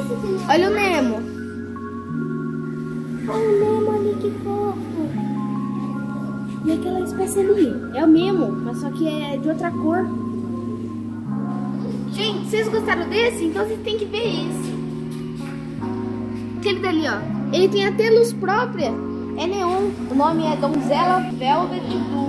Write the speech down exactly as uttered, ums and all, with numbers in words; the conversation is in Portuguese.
Olha o Nemo. Olha o Nemo ali, que fofo. E aquela espécie ali? É o Nemo, mas só que é de outra cor. Gente, vocês gostaram desse? Então vocês têm que ver esse. Aquele dali, ó. Ele tem até luz própria. É neon. O nome é Donzella Velvet Blue.